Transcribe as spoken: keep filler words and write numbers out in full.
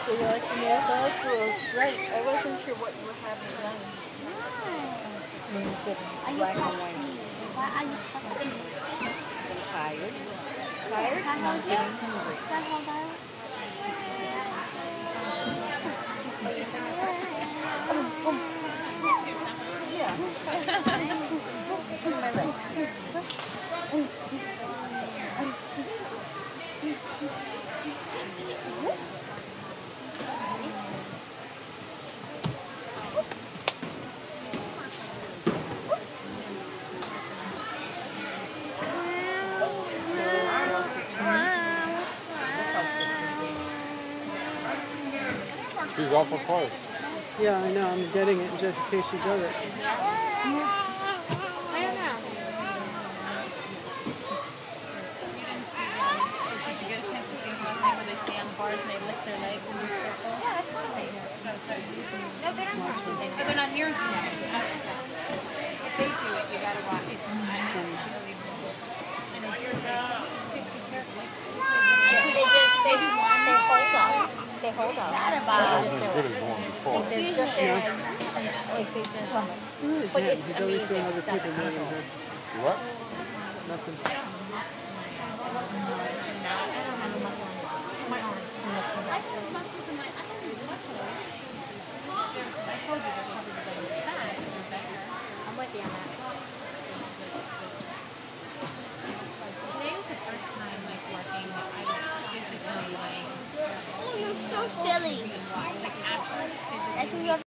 So you like the nails? I like those straight. I wasn't sure what you were having done. When you said black and white. Why are you fussing? I'm tired. Tired? Can I And I'm hold you? getting hungry. Can I hold that? Yeah. Between my legs. She's awful close. Yeah, I know. I'm getting it just in case she does it. I don't know. Did you get a chance to see last night when they stay on the bars and they lift their legs and do circles? Yeah, that's one place. No, they're not watching. But they're not here today. If they do it, you gotta watch it. And it's your fifty circles. They just, they, they hold up. They hold up. That wasn't good as going before. Excuse me. Like they just, You really but can't. it's You really amazing feel other stuff. people moving her. What? Nothing. I don't have a muscle in my arms. I have muscles in my, I don't have muscles. I told you they're probably because they're fat. They're better. I'm with you on that. Today was the first time, like, working, I was physically, like, You're so silly.